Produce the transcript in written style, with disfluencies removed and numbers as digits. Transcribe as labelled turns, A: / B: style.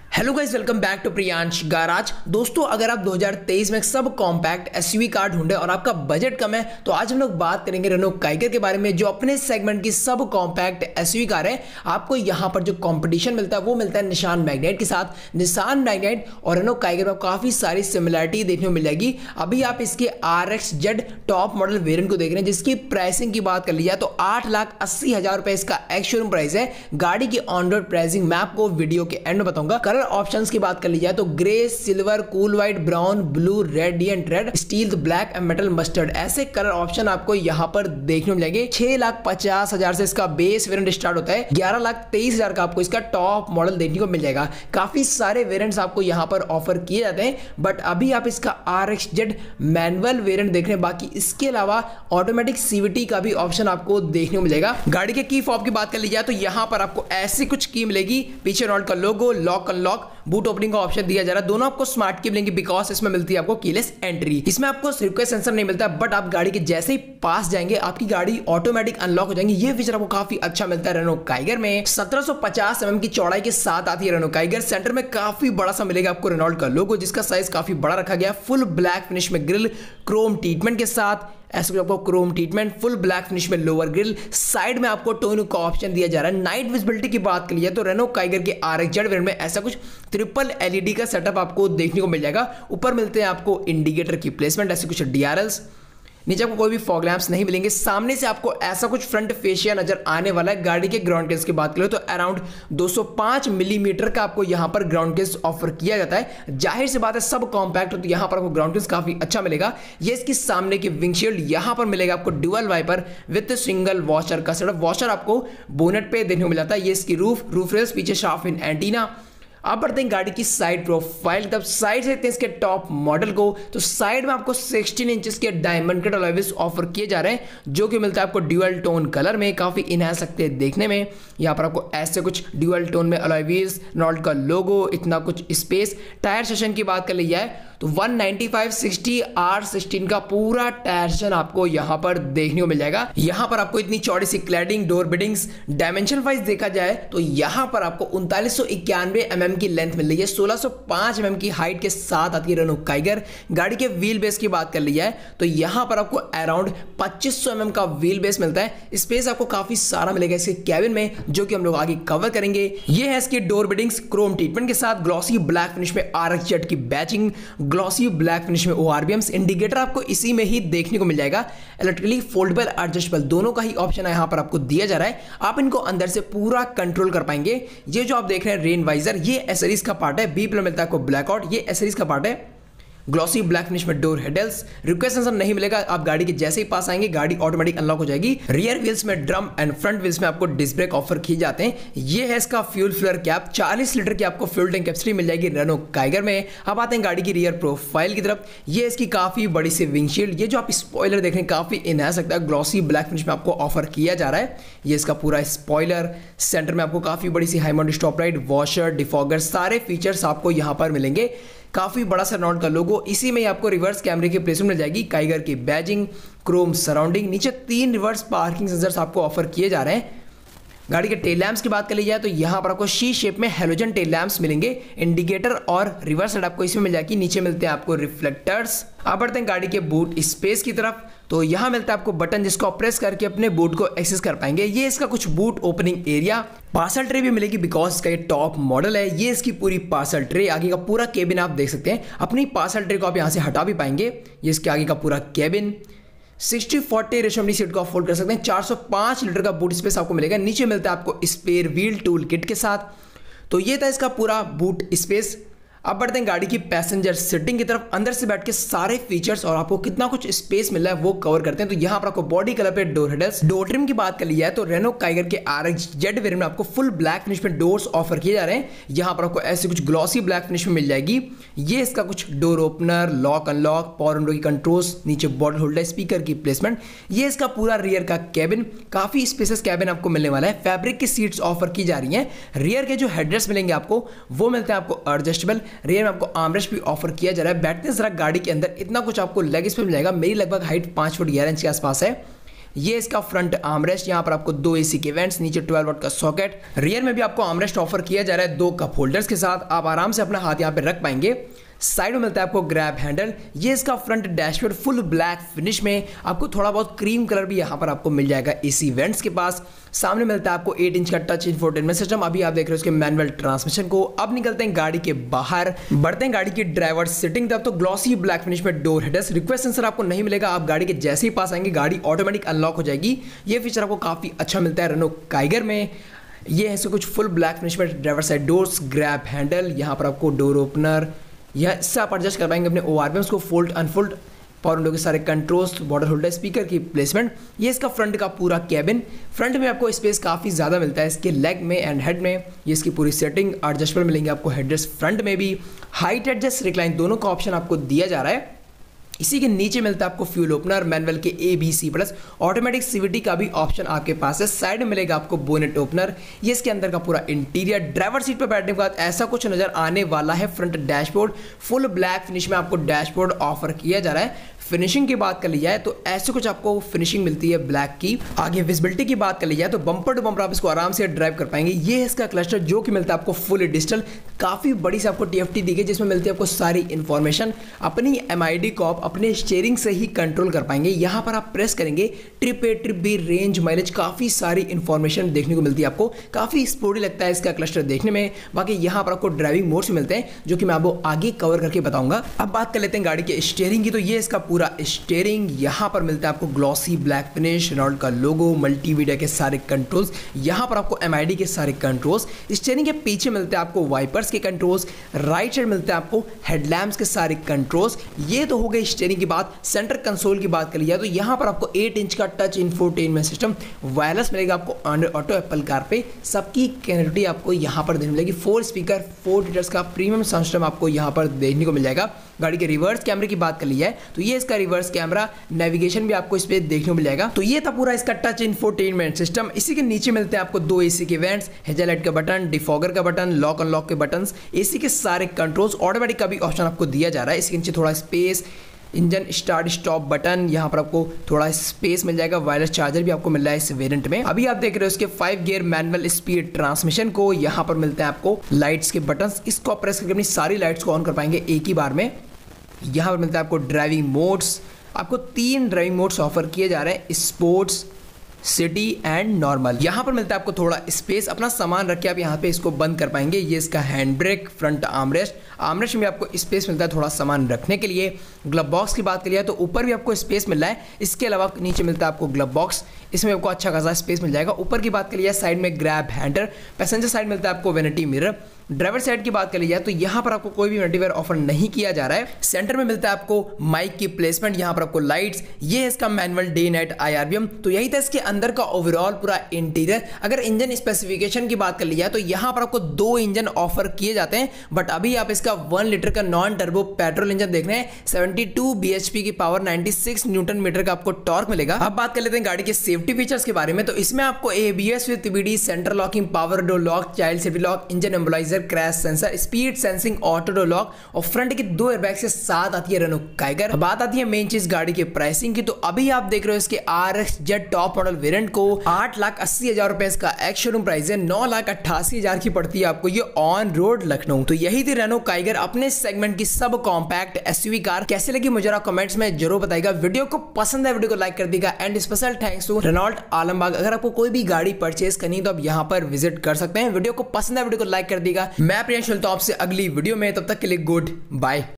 A: Hello guys, welcome back to Priyansh garage. दोस्तों, अगर आप 2023 में सब कॉम्पैक्ट एसयूवी कार ढूंढे और आपका बजट कम है तो आज हम लोग बात करेंगे रेनो काइगर के बारे में, जो अपने सेगमेंट की सब कॉम्पैक्ट एसयूवी कार है। आपको यहां पर जो कंपटीशन मिलता है वो मिलता है निसान मैग्नाइट के साथ। निसान मैग्नाइट और रेनो काइगर में काफी सारी सिमिलरिटी देखने को मिल जाएगी। अभी आप इसके RXZ टॉप मॉडल वेरिएंट को देख रहे हैं, जिसकी प्राइसिंग की बात कर ली जाए तो 8,80,000 रुपए इसका एक्स शोरूम प्राइस है। गाड़ी की ऑन रोड प्राइसिंग मैं आपको वीडियो के एंड में बताऊंगा। कलर ऑप्शंस की बात कर ली जाए तो grey, silver, cool white, brown, blue, radiant red, steel, black and metal mustard, ऐसे कलर ऑप्शन आपको यहां पर देखने को मिलेंगे। 6,50,000 से इसका बेस वेरिएंट स्टार्ट होता है। 11,23,000 का आपको इसका टॉप मॉडल देखने को मिल जाएगा। काफी सारे वेरिएंट्स आपको यहां पर ऑफर किए जाते हैं, बट अभी आप इसका RXZ मैनुअल वेरिएंट देख रहे हैं। बाकी इसके अलावा ऑटोमेटिक CVT का भी ऑप्शन आपको देखने को मिलेगा। गाड़ी के की फॉब की बात कर ली जाए तो यहां पर आपको ऐसी कुछ की मिलेगी। पीछे रेनॉल्ट का logo, lock unlock, boot opening का ऑप्शन दिया जा रहा है। दोनों आपको स्मार्ट की मिलेंगी बिकॉज इसमें मिलती है आपको कीलेस एंट्री। इसमें आपको रिक्वेस्ट सेंसर नहीं मिलता, बट आप गाड़ी के जैसे ही पास जाएंगे आपकी गाड़ी ऑटोमेटिक अनलॉक हो जाएंगी। ये फीचर आपको काफी अच्छा मिलता है रेनो काइगर में। 1750 mm की चौड़ाई के साथ आती है रेनो काइगर। सेंटर में काफी बड़ा सा मिलेगा आपको रेनॉल्ट का लोगो, जिसका साइज काफी बड़ा रखा गया। फुल ब्लैक फिनिश में ग्रिल, क्रोम ट्रीटमेंट के साथ, ऐसे आपको chrome treatment, full black finish में लोअर ग्रिल। साइड में आपको टोन का ऑप्शन दिया जा रहा है। नाइट विजिबिलिटी की बात कर लिया तो रेनो काइगर के RXZ वेरिएंट में ऐसा कुछ ट्रिपल LED का सेटअप आपको देखने को मिल जाएगा। ऊपर मिलते हैं आपको इंडिकेटर की प्लेसमेंट, ऐसे कुछ DRLs। नीचे आपको कोई भी फॉग लैंप्स नहीं मिलेंगे। सामने से आपको ऐसा कुछ फ्रंट फेशिया नजर आने वाला है। गाड़ी के ग्राउंड क्लियरेंस की बात करें तो अराउंड 205 मिलीमीटर का आपको यहां पर ग्राउंड क्लियरेंस ऑफर किया जाता है। जाहिर सी बात है सब कॉम्पैक्ट तो यहां पर आपको ग्राउंड क्लियरेंस काफी अच्छा मिलेगा। ये इसकी सामने की विंडशील्ड यहां पर मिलेगा आपको dual wiper with single washer का सेटअप। वॉशर आपको बोनेट पे देखने को मिल जाता है। ये इसकी रूफ रेल्स, पीछे शार्प इन एंटीना। आप बढ़ते हैं गाड़ी की साइड प्रोफाइल। तब साइड से इसके टॉप मॉडल को तो साइड में आपको 16 इंचेस के diamond cut alloy wheels offer किए जा रहे हैं, जो कि मिलता है आपको ड्यूअल टोन कलर में। काफी इनहैंस लगते हैं देखने में। यहाँ पर आपको ऐसे कुछ ड्यूअल टोन में अलॉय व्हील्स, रेनॉल्ट का लोगो, इतना कुछ स्पेस। टायर सेशन की बात कर ली जाए तो 195/60 R16 का पूरा टायर सेशन आपको यहां पर देखने को मिल जाएगा। यहां पर आपको इतनी चौड़ी सी cladding, door beadings. Dimension wise देखा जाए तो यहां पर आपको 3991 mm की लेंथ मिल रही है। 1605 mm की हाइट के साथ आती है रेनो काइगर। गाड़ी के व्हील बेस की बात कर ली जाए तो यहां पर आपको अराउंड 2500 mm का व्हील बेस मिलता है। स्पेस आपको काफी सारा मिलेगा इसके कैबिन में, जो कि हम लोग आगे कवर करेंगे। ये है इसकी डोर बिडिंग्स क्रोम ट्रीटमेंट के साथ। ग्लॉसी ब्लैक फिनिश में RXZ की बैचिंग, ग्लॉसी ब्लैक फिनिश में ORBMs। इंडिकेटर आपको इसी में ही देखने को मिल जाएगा। इलेक्ट्रिकली फोल्डेबल, एडजस्टेबल दोनों का ही ऑप्शन यहां पर आपको दिया जा रहा है। आप इनको अंदर से पूरा कंट्रोल कर पाएंगे। ये जो आप देख रहे हैं रेन वाइजर, ये एसेसरीज का पार्ट है। B+ मिलता है आपको ब्लैकआउट, ये एसेसरीज का पार्ट है। ग्लॉसी ब्लैक फिनिश में डोर हैंडल्स। रिक्वेस्ट सेंसर नहीं मिलेगा। आप गाड़ी के जैसे ही पास आएंगे गाड़ी ऑटोमेटिक अनलॉक हो जाएगी। रियर व्हील्स में ड्रम एंड फ्रंट व्हील्स में आपको डिस्क ब्रेक ऑफर किए जाते हैं। ये है इसका फ्यूल फिलर कैप। 40 लीटर की आपको फ्यूल टैंक कैपेसिटी मिल जाएगी रेनो काइगर में। अब आते हैं गाड़ी की रियर प्रोफाइल की तरफ। ये इसकी काफी बड़ी सी विंडशील्ड। ये जो आप स्पॉइलर देख रहे हैं काफी इनहैंस लगता है। ग्लॉसी ब्लैक फिनिश में आपको ऑफर किया जा रहा है। ये इसका पूरा स्पॉइलर। सेंटर में आपको काफी बड़ी सी high mounted stop light, washer, defogger, सारे फीचर्स आपको यहां पर मिलेंगे। काफी बड़ा सा रेनॉल्ट का लोगो। इसी में ही आपको रिवर्स कैमरे की प्लेसमेंट मिल जाएगी। काइगर की बैजिंग, क्रोम सराउंडिंग। नीचे 3 रिवर्स पार्किंग सेंसर्स आपको ऑफर किए जा रहे हैं। गाड़ी के टेल लैंप्स की बात कर ली जाए तो यहां पर आपको शी शेप में हेलोजन टेल लैंप्स मिलेंगे। इंडिकेटर और रिवर्स लाइट आपको इसमें मिल जाएगी। नीचे मिलते हैं आपको रिफ्लेक्टर्स। अब बढ़ते हैं गाड़ी के बूट स्पेस की तरफ तो यहां मिलता है आपको बटन, जिसको आप प्रेस करके अपने बूट को एक्सेस कर पाएंगे। ये इसका कुछ boot opening area. Parcel tray भी मिलेगी बिकॉज इसका ये टॉप मॉडल है। ये इसकी पूरी पार्सल ट्रे, आगे का पूरा केबिन आप देख सकते हैं। अपनी पार्सल ट्रे को आप यहां से हटा भी पाएंगे। ये इसके आगे का पूरा केबिन। 60-40 रेशो अपनी सीट को आप फोल्ड कर सकते हैं। 405 लीटर का बूट स्पेस आपको मिलेगा। नीचे मिलता है आपको स्पेयर व्हील टूल किट के साथ। तो ये था इसका पूरा बूट स्पेस। अब बढ़ते हैं गाड़ी की पैसेंजर सीटिंग की तरफ। अंदर से बैठ के सारे फीचर्स और आपको कितना कुछ स्पेस मिल रहा है वो कवर करते हैं। तो यहां पर आपको बॉडी कलर पे डोर हैंडल्स। डोर ट्रिम की बात कर ली जाए तो रेनो काइगर के RXZ वेरिएंट में आपको फुल ब्लैक फिनिश में डोर्स ऑफर किए जा रहे हैं। यहां पर आपको ऐसे कुछ ग्लॉसी ब्लैक फिनिश में मिल जाएगी। ये इसका कुछ door opener, lock unlock, power window की कंट्रोल्स, नीचे बॉटल होल्डर, स्पीकर की प्लेसमेंट। ये इसका पूरा रियर का कैबिन। काफी स्पेसियस कैबिन आपको मिलने वाला है। फैब्रिक की सीट्स ऑफर की जा रही हैं। रियर के जो हेडरेस्ट मिलेंगे आपको वो मिलते हैं आपको एडजस्टेबल। रियर में आपको आर्मरेस्ट भी ऑफर किया जा रहा है। बैठते जरा गाड़ी के अंदर इतना कुछ आपको लेग स्पेस मिल जाएगा। मेरी लगभग हाइट 5 फुट 11 इंच के आसपास है। ये इसका फ्रंट आर्मरेस्ट, यहाँ पर आपको 2 AC के वेंट्स, नीचे 12 वॉट का सॉकेट। रियर में भी आपको आर्मरेस्ट ऑफर किया जा रहा है 2 कप होल्डर्स के साथ, आप आराम से अपना हाथ यहाँ पे रख पाएंगे। साइड में मिलता है आपको ग्रैब हैंडल। ये इसका front dashboard full black finish में, आपको थोड़ा बहुत क्रीम कलर भी यहाँ पर आपको मिल जाएगा AC वेंट्स के पास। सामने मिलता है आपको 8 इंच का टच इंफोटेनमेंट सिस्टम। अभी आप देख रहे हो उसके मैनुअल ट्रांसमिशन को। अब निकलते हैं गाड़ी के बाहर, बढ़ते हैं गाड़ी की ड्राइवर सीटिंग तरफ। तो ग्लॉसी ब्लैक फिनिश में डोर हेडर्स, रिक्वेस्ट सेंसर आपको नहीं मिलेगा। आप गाड़ी के जैसे ही पास आएंगे गाड़ी ऑटोमेटिक अनलॉक हो जाएगी। ये फीचर आपको काफी अच्छा मिलता है रेनो काइगर में। ये है कुछ फुल ब्लैक फिनिश में driver side doors, grab handle, यहाँ पर आपको डोर ओपनर, या इससे आप एडजस्ट कर पाएंगे अपने ORVMs को, फोल्ड अनफोल्ड, पावर विंडो के सारे कंट्रोल्स, बॉर्डर होल्डर, स्पीकर की प्लेसमेंट। ये इसका फ्रंट का पूरा कैबिन। फ्रंट में आपको स्पेस काफ़ी ज़्यादा मिलता है इसके लेग में एंड हेड में। ये इसकी पूरी सेटिंग एडजस्टमेंट मिलेंगे आपको हेडरेस्ट फ्रंट में भी। हाइट एडजस्ट रिक्लाइन दोनों का ऑप्शन आपको दिया जा रहा है। इसी के नीचे मिलता है आपको फ्यूल ओपनर, मैनुअल के ABC प्लस, ऑटोमेटिक CVT का भी ऑप्शन आपके पास है। साइड में मिलेगा आपको बोनेट ओपनर। ये इसके अंदर का पूरा इंटीरियर। ड्राइवर सीट पर बैठने के बाद ऐसा कुछ नजर आने वाला है। Front dashboard full black finish में आपको डैशबोर्ड ऑफर किया जा रहा है। फिनिशिंग की बात कर ली जाए तो ऐसे कुछ आपको फिनिशिंग मिलती है ब्लैक की। आगे विजिबिलिटी की बात कर ली जाए तो बम्पर टू बम्पर आप इसको आराम से ड्राइव कर पाएंगे। ये है इसका क्लस्टर जो कि मिलता है आपको फुल डिजिटल। काफी बड़ी से आपको TFT दी गई जिसमें मिलती है आपको सारी इंफॉर्मेशन। अपनी MID को आप अपने स्टीयरिंग से ही कंट्रोल कर पाएंगे। यहाँ पर आप प्रेस करेंगे, trip A, trip B, range, mileage, काफी सारी इंफॉर्मेशन देखने को मिलती है आपको। काफी स्पोर्टी लगता है इसका क्लस्टर देखने में। बाकी यहाँ पर आपको ड्राइविंग मोड्स मिलते हैं जो कि मैं आपको आगे कवर करके बताऊंगा। अब बात कर लेते हैं गाड़ी के स्टीयरिंग की। तो ये इसका पूरा स्टीयरिंग, यहाँ पर मिलता है आपको ग्लॉसी ब्लैक फिनिश, रेनॉल्ट का लोगो, मल्टीमीडिया के सारे कंट्रोल्स, यहाँ पर आपको MID के सारे कंट्रोल्स। स्टीयरिंग के पीछे मिलते हैं आपको वाइपर्स के कंट्रोल्स। राइट साइड मिलते हैं आपको हेडलैम्प्स के सारे कंट्रोल्स। ये तो हो गई स्टीयरिंग की बात। सेंटर कंसोल की बात कर लिया तो यहाँ पर आपको 8 इंच का टच इंफोटेनमेंट सिस्टम वायरलेस मिलेगा आपको अंडर ऑटो एप्पल कार पे। सबकी कनेक्टिविटी आपको यहाँ पर देखने मिलेगी। 4 स्पीकर, 4 लीटर्स का प्रीमियम साउंड सिस्टम आपको यहाँ पर देखने को मिल जाएगा। गाड़ी के रिवर्स कैमरे की बात कर ली है तो ये इसका रिवर्स कैमरा, नेविगेशन भी आपको इस पे देखने को मिल जाएगा। तो ये था पूरा इसका टच इंफोटेनमेंट सिस्टम। इसी के नीचे मिलते हैं आपको 2 AC के वेंट्स, हेडलाइट का बटन, डिफॉगर का बटन, लॉक अनलॉक के बटन्स, AC के सारे कंट्रोल्स, ऑटोमेटिक का भी ऑप्शन आपको दिया जा रहा है। इसके नीचे थोड़ा space, engine start stop button, यहाँ पर आपको थोड़ा स्पेस मिल जाएगा। वायरलेस चार्जर भी आपको मिल रहा है इस वेरिएंट में। अभी आप देख रहे हो इसके 5 गियर मैनुअल स्पीड ट्रांसमिशन को। यहाँ पर मिलते हैं आपको लाइट्स के बटन्स, इसको प्रेस करके अपनी सारी लाइट्स को ऑन कर पाएंगे एक ही बार में। यहाँ पर मिलता है आपको ड्राइविंग मोड्स। आपको 3 ड्राइविंग मोड्स ऑफर किए जा रहे हैं, स्पोर्ट्स, सिटी एंड नॉर्मल। यहाँ पर मिलता है आपको थोड़ा स्पेस, अपना सामान रख के आप यहाँ पे इसको बंद कर पाएंगे। ये इसका hand brake, front armrest, armrest में आपको स्पेस मिलता है थोड़ा सामान रखने के लिए। ग्लव बॉक्स की बात करिए तो ऊपर भी आपको स्पेस मिल रहा है। इसके अलावा नीचे मिलता है आपको ग्लव बॉक्स, इसमें आपको अच्छा खासा स्पेस मिल जाएगा। ऊपर की बात करिए साइड में ग्रैब हैंडल, पैसेंजर साइड मिलता है आपको वैनिटी मिरर। ड्राइवर साइड की बात कर ली जाए तो यहाँ पर आपको कोई भी मल्टीवेयर ऑफर नहीं किया जा रहा है। सेंटर में मिलता है आपको माइक की प्लेसमेंट, यहाँ पर आपको लाइट्स। ये है इसका मैनुअल डे नाइट IRBM। तो यही था इसके अंदर का ओवरऑल पूरा इंटीरियर। अगर इंजन स्पेसिफिकेशन की बात कर ली जाए तो यहाँ पर आपको 2 इंजन ऑफर किए जाते हैं, बट अभी आप इसका 1 लीटर का नॉन टर्बो पेट्रोल इंजन देख रहे हैं। 72 bhp की पावर, 96 न्यूटन मीटर का आपको टॉर्क मिलेगा। अब बात कर लेते हैं गाड़ी के सेफ्टी फीचर्स के बारे में। तो इसमें आपको ABS with TBD, centre locking, power door lock, child safety lock, engine immobiliser, crash sensor, speed sensing, auto door lock और फ्रंट के 2 एयरबैग से साथ आती है रेनो काइगर। बात आती है मेन चीज गाड़ी के प्राइसिंग की। तो अभी आप देख रहे हो इसके RXZ टॉप मॉडल वेरिएंट को 8,80,000 रुपए इसका एक्स शोरूम प्राइस है। 9,88,000 की पड़ती है आपको ये ऑन रोड लखनऊ। तो यही थी रेनो काइगर अपने सेगमेंट की सब कॉम्पैक्ट SUV कार। कैसे लगी मुझे कमेंट्स में जरूर बताइएगा। वीडियो को पसंद है वीडियो को लाइक कर दीजिएगा and special thanks to Renault Alambagh. अगर आपको कोई भी गाड़ी परचेज करनी है तो आप यहाँ पर विजिट कर सकते हैं। वीडियो को पसंद है वीडियो को लाइक कर दीजिएगा। मैं प्रियांश मिलता हूं आपसे अगली वीडियो में, तब तक के लिए गुड बाय।